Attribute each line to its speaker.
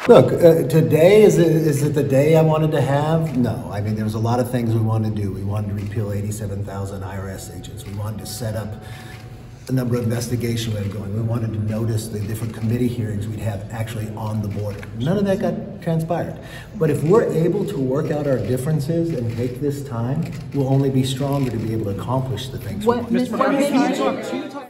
Speaker 1: Look, today, is it the day I wanted to have? No. I mean, there was a lot of things we wanted to do. We wanted to repeal 87,000 IRS agents. We wanted to set up a number of investigations we had going. We wanted to notice the different committee hearings we'd have actually on the border. None of that got transpired. But if we're able to work out our differences and take this time, we'll only be stronger to be able to accomplish the things we want.
Speaker 2: Mr. McCarthy, can you talk